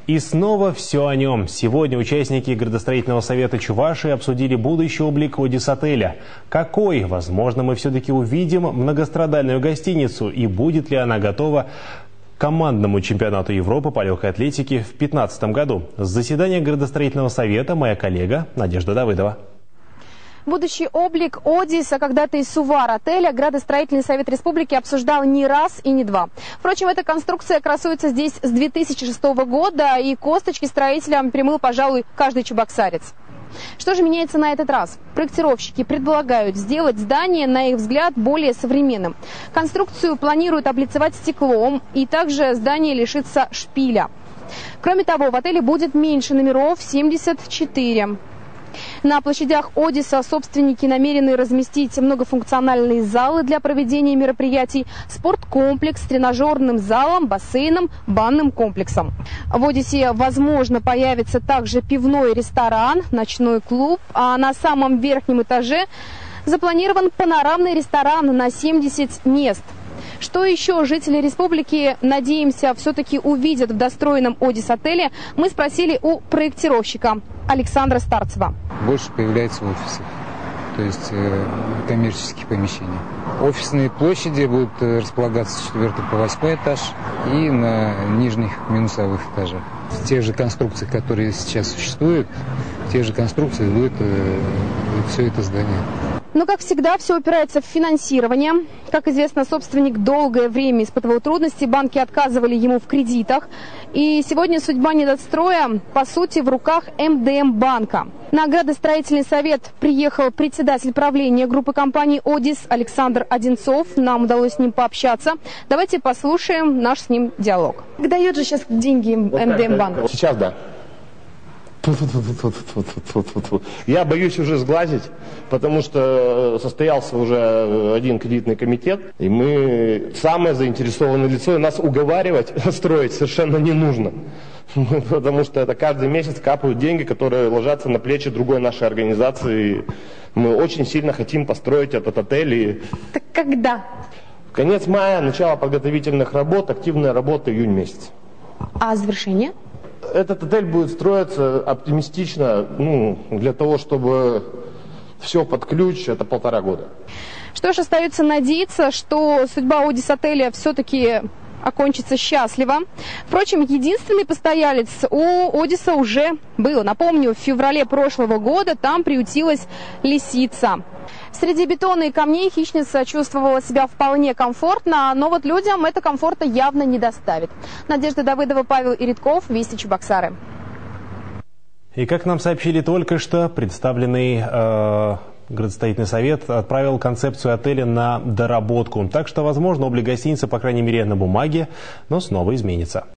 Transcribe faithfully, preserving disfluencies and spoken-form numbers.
И снова все о нем. Сегодня участники градостроительного совета Чувашии обсудили будущий облик Одис-отеля. Какой? Возможно, мы все-таки увидим многострадальную гостиницу. И будет ли она готова к командному чемпионату Европы по легкой атлетике в две тысячи пятнадцатом году? С заседания градостроительного совета моя коллега Надежда Давыдова. Будущий облик Одис, а когда-то и Сувар отеля, градостроительный совет республики обсуждал не раз и не два. Впрочем, эта конструкция красуется здесь с две тысячи шестого года, и косточки строителям перемыл, пожалуй, каждый чебоксарец. Что же меняется на этот раз? Проектировщики предлагают сделать здание, на их взгляд, более современным. Конструкцию планируют облицевать стеклом, и также здание лишится шпиля. Кроме того, в отеле будет меньше номеров – семьдесят четыре. На площадях Одиса собственники намерены разместить многофункциональные залы для проведения мероприятий, спорткомплекс с тренажерным залом, бассейном, банным комплексом. В Одисе, возможно, появится также пивной ресторан, ночной клуб, а на самом верхнем этаже запланирован панорамный ресторан на семьдесят мест. Что еще жители республики, надеемся, все-таки увидят в достроенном Одис-отеле, мы спросили у проектировщика Александра Старцева. Больше появляется офисов, то есть э, коммерческих помещений. Офисные площади будут располагаться с четвёртого по восьмой этаж и на нижних минусовых этажах. В тех же конструкциях, которые сейчас существуют, в тех же конструкциях будет э, все это здание. Но, как всегда, все упирается в финансирование. Как известно, собственник долгое время испытывал трудности, банки отказывали ему в кредитах. И сегодня судьба недостроя, по сути, в руках эм дэ эм банка. На градостроительный совет приехал председатель правления группы компаний «Одис» Александр Одинцов. Нам удалось с ним пообщаться. Давайте послушаем наш с ним диалог. Дает же сейчас деньги эм дэ эм банк? Сейчас да. Я боюсь уже сглазить, потому что состоялся уже один кредитный комитет, и мы самое заинтересованное лицо, и нас уговаривать строить совершенно не нужно. Потому что это каждый месяц капают деньги, которые ложатся на плечи другой нашей организации. Мы очень сильно хотим построить этот отель. И... Так когда? Конец мая, начало подготовительных работ, активная работа июнь месяц. А завершение? Этот отель будет строиться оптимистично, ну, для того, чтобы все под ключ, это полтора года. Что ж, остается надеяться, что судьба Одис-отеля все-таки окончится счастливо. Впрочем, единственный постоялец у Одиса уже был. Напомню, в феврале прошлого года там приютилась лисица. Среди бетона и камней хищница чувствовала себя вполне комфортно, но вот людям это комфорта явно не доставит. Надежда Давыдова, Павел Иритков, Вести Чебоксары. И как нам сообщили только что, представленный э, градостроительный совет отправил концепцию отеля на доработку. Так что, возможно, облик гостиницы, по крайней мере, на бумаге, но снова изменится.